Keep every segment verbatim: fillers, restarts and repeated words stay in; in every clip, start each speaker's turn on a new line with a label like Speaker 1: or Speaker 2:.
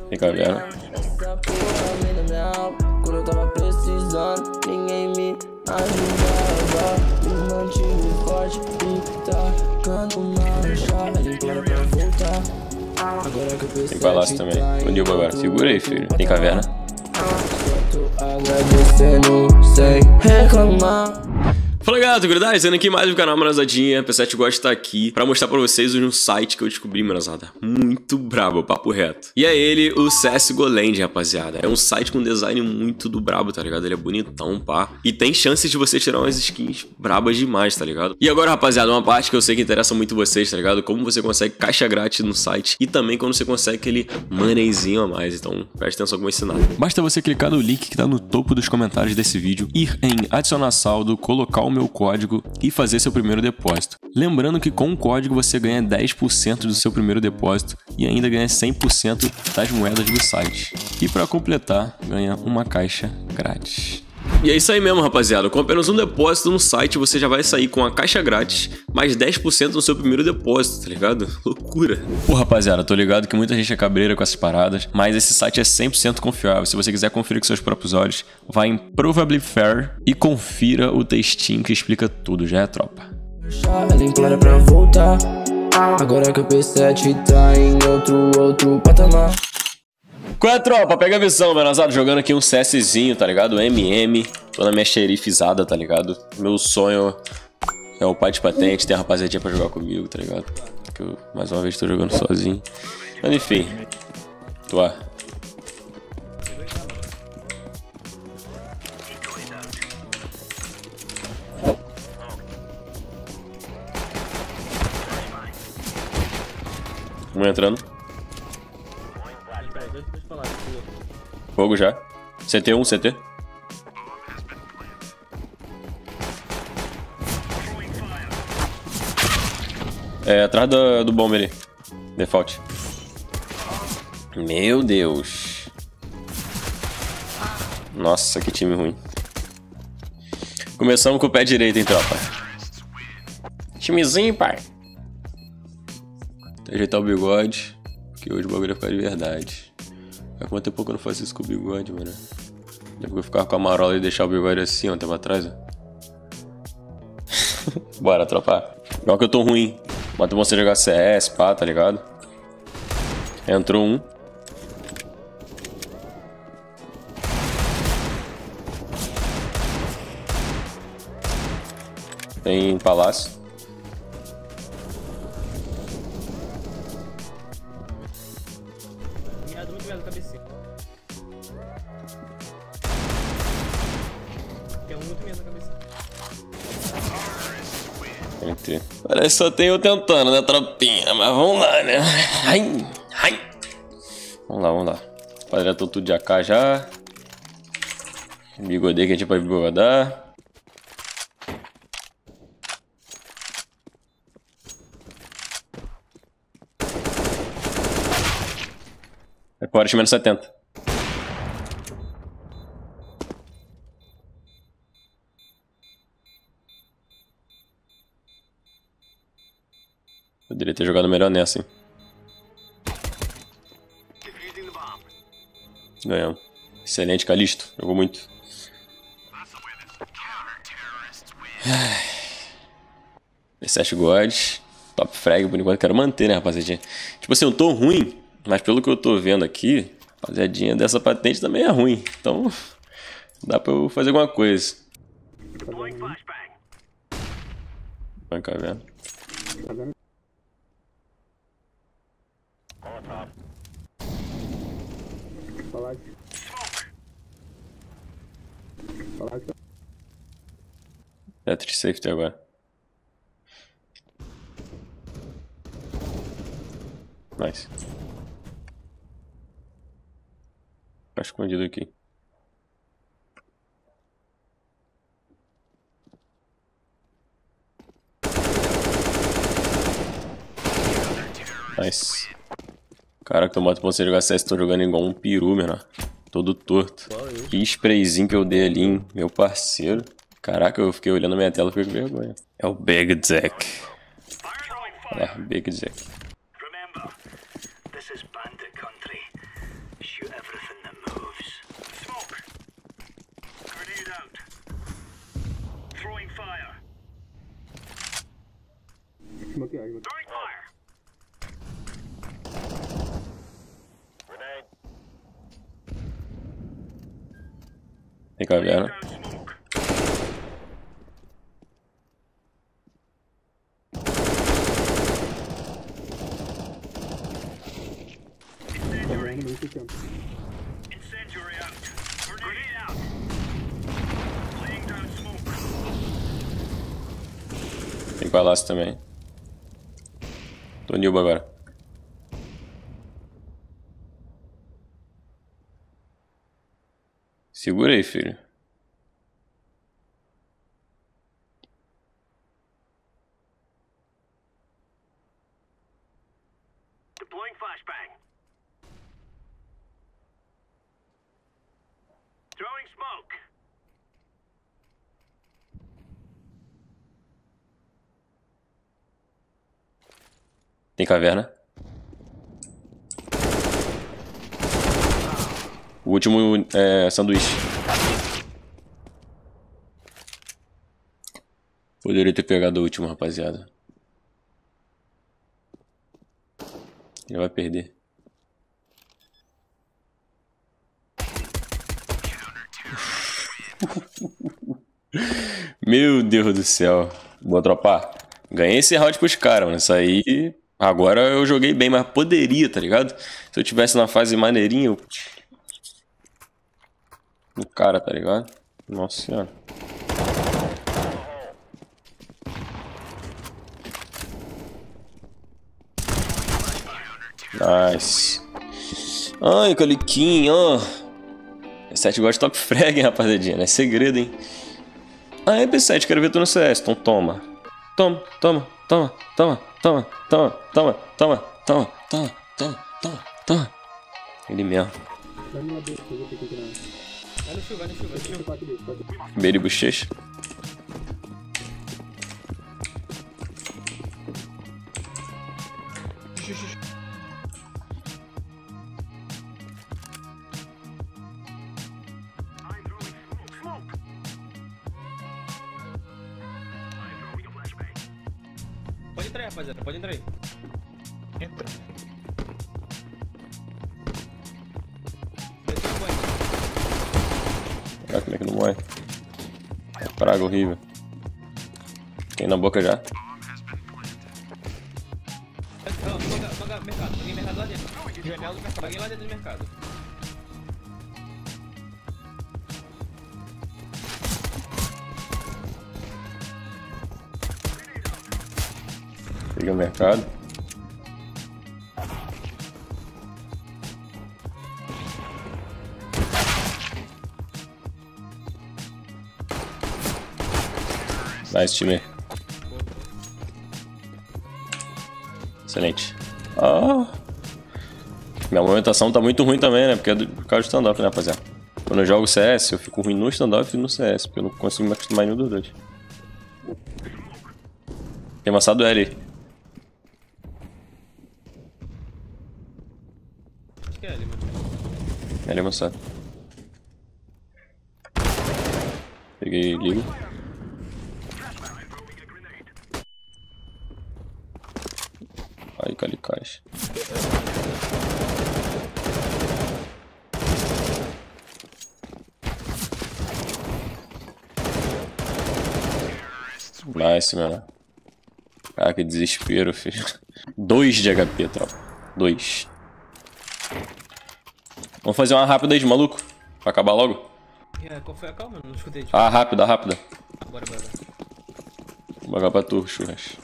Speaker 1: Tem caverna.
Speaker 2: Quando eu tava precisando, ninguém me ajudava. Me mantive forte e tacando marcha. Ele implora pra voltar. Agora que eu pensei.
Speaker 1: Tem palácio também. O Nilba agora. Segura aí, filho. Tem caverna.
Speaker 2: Só tô agradecendo, sem reclamar.
Speaker 1: Fala galera, tranquilidade? Sendo aqui mais um canal Manazadinha. P sete gosta de estar aqui pra mostrar pra vocês um site que eu descobri, Manazada. Muito brabo, papo reto. E é ele, o C S G O Land, rapaziada. É um site com design muito do brabo, tá ligado? Ele é bonitão, pá. E tem chances de você tirar umas skins brabas demais, tá ligado? E agora, rapaziada, uma parte que eu sei que interessa muito vocês, tá ligado? Como você consegue caixa grátis no site e também quando você consegue aquele moneyzinho a mais. Então, preste atenção como ensinar. Basta você clicar no link que tá no topo dos comentários desse vídeo, ir em adicionar saldo, colocar o meu código e fazer seu primeiro depósito. Lembrando que com o código você ganha dez por cento do seu primeiro depósito e ainda ganha cem por cento das moedas do site. E para completar, ganha uma caixa grátis. E é isso aí mesmo, rapaziada. Com apenas um depósito no site, você já vai sair com a caixa grátis, mais dez por cento no seu primeiro depósito, tá ligado? Loucura. Pô, rapaziada, tô ligado que muita gente é cabreira com essas paradas, mas esse site é cem por cento confiável. Se você quiser conferir com seus próprios olhos, vai em Probably Fair e confira o textinho que explica tudo, já é, tropa?
Speaker 2: Ela implora pra voltar. Agora que o P sete tá em outro, outro patamar.
Speaker 1: Qual é, tropa? Pega a visão, Manazada, jogando aqui um CSzinho, tá ligado? M M, tô na minha xerifizada, tá ligado? Meu sonho é o pai de patente, ter a rapaziadinha pra jogar comigo, tá ligado? Que eu, mais uma vez, tô jogando sozinho. Mas enfim, tô lá. Vamos entrando. Fogo já. C T um, C T. É, atrás do, do bomba ali. Default. Meu Deus. Nossa, que time ruim. Começamos com o pé direito, hein, tropa. Timezinho, pai. Tem que ajeitar o bigode, porque hoje o bagulho vai ficar de verdade. Há quanto tempo que eu não faço isso com o bigode, mano? Depois eu ficava com a marola e deixar o bigode assim, ó, um tempo atrás, ó. Bora, tropa. Igual que eu tô ruim. Bota você jogar C S, pá, tá ligado? Entrou um. Tem palácio.
Speaker 3: Muito bem na cabeça. Tem um muito bem na cabeça.
Speaker 1: Entendi. Parece que só tem eu tentando, né, tropinha? Mas vamos lá, né? Ai, ai. Vamos lá, vamos lá. Rapaziada, tô tudo de A K já. Bigodei que a gente vai bigodar. Agora menos setenta. Poderia ter jogado melhor nessa, hein? Ganhamos. Excelente, Calisto. Jogou muito. P sete God. Top frag, por enquanto. Quero manter, né, rapaziadinha? Tipo assim, eu tô ruim. Mas pelo que eu tô vendo aqui, a rapaziadinha dessa patente também é ruim. Então, dá pra eu fazer alguma coisa. Vai cá, velho. Tetris safety agora. Nice. Tá escondido aqui. Nice. Caraca, tô matando você jogar C S, tô jogando igual um peru, mano. Todo torto. Que sprayzinho que eu dei ali, hein? Meu parceiro. Caraca, eu fiquei olhando a minha tela e fiquei com vergonha. É o Big Jack. Olha lá, Big Jack.
Speaker 4: Shoot everything that moves. Smoke. Grenade out. Throwing fire. Throwing fire. Grenade.
Speaker 1: Tem caverna.
Speaker 4: Down smoke. Incendiary. Incendiary out. Grenade out. Laying down smoke.
Speaker 1: Tem palácio também. Tô Nilba agora. Segura aí, filho.
Speaker 4: Deploying flashbang. Throwing smoke.
Speaker 1: Tem caverna. O último é sanduíche. Poderia ter pegado o último, rapaziada. Ele vai perder. Meu Deus do céu. Boa, tropa. Ganhei esse round pros caras, mano. Isso aí... Agora eu joguei bem, mas poderia, tá ligado? Se eu tivesse na fase maneirinha, eu... O cara, tá ligado? Nossa senhora. Nice. Ai, Caliquinho, ó. P sete gosta de top frag, hein, rapaziadinha. Não é segredo, hein? Ah, é P sete, quero ver tu no C S. Então toma. Toma, toma, toma, toma, toma, toma, toma, toma, toma, toma, toma, toma, toma. Ele mesmo.
Speaker 3: Vai no chuva, vai no chuva, vai no chuva.
Speaker 1: Beira e bochecha.
Speaker 4: I'm throwing smoke. Smoke. I'm throwing a flashbang.
Speaker 3: Pode entrar aí, rapaziada, pode entrar aí.
Speaker 5: Entra.
Speaker 3: Desce no banho.
Speaker 1: Olha como é que não morre. Praga horrível. Tem na boca já.
Speaker 3: Não, paga, paga mercado, paguei mercado lá dentro. Janela do mercado, paguei lá dentro do mercado.
Speaker 1: Peguei o mercado. Nice, time. Excelente. Ah. Minha movimentação tá muito ruim também, né? Porque é do, por causa do stand-up, né, rapaziada? Quando eu jogo C S, eu fico ruim no stand-up e no C S, porque eu não consigo me acostumar em nenhum dos dois. Tem amassado L aí.
Speaker 3: Acho que é ali, mano.
Speaker 1: L amassado. Peguei ligo. Aí, Calicais. Nice, mano. Cara, que desespero, filho. Dois de H P, tropa. Dois. Vamos fazer uma rápida aí de maluco. Pra acabar logo.
Speaker 3: É, qual foi a calma? Não escutei. Tipo.
Speaker 1: Ah, rápida, rápida.
Speaker 3: Bora, bora.
Speaker 1: Vou jogar pra tu, churras.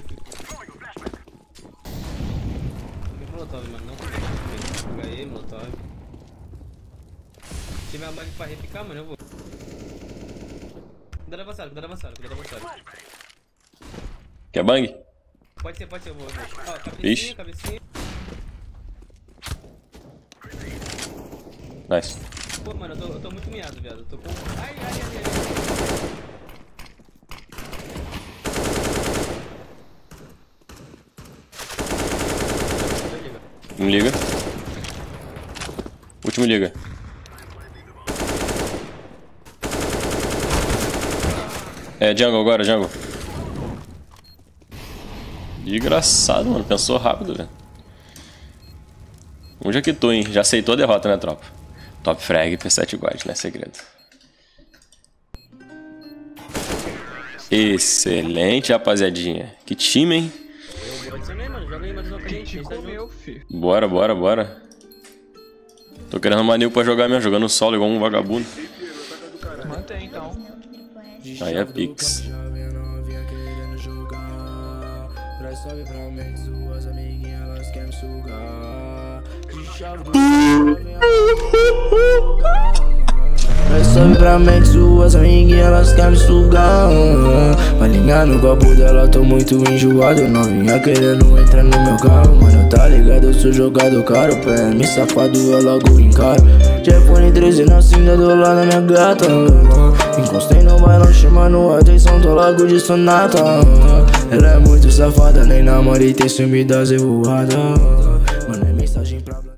Speaker 3: Peguei molotov, mano. Não peguei. Peguei molotov. Se tiver uma bag pra repicar, mano, eu vou. Cuidado avançado, cuidado avançado, cuidado avançado.
Speaker 1: Quer bang?
Speaker 3: Pode ser, pode ser, eu vou. Eu vou. Ó,
Speaker 1: Ixi.
Speaker 3: cabecinha, cabecinha.
Speaker 1: Nice.
Speaker 3: Pô, mano, eu tô, eu tô muito miado, viado. Eu tô com. Ai, ai, ai, ai.
Speaker 1: Me liga. Último liga. É, jungle agora, jungle. Desgraçado, mano. Pensou rápido, velho. Um já quitou, hein? Já aceitou a derrota, né, tropa? Top frag, P sete God, não é segredo. Excelente, rapaziadinha. Que time, hein? Bora, bora, bora. Tô querendo uma new pra jogar mesmo, jogando solo igual um vagabundo.
Speaker 3: Mantém, então.
Speaker 1: Aí é Pix.
Speaker 2: Sobe pra mente, suas amiguinhas, elas querem me sugar. Vai ligar no copo dela, tô muito enjoado. Eu não vinha querendo entrar no meu carro, mano, tá ligado? Eu sou jogador caro, P M safado, eu logo encaro. iPhone treze na cinta do lado da minha gata. Encostei no bailão chamando a atenção, tô logo de sonata. Ela é muito safada, nem namorei, tem ciúme das revoadas. Mano, é mensagem pra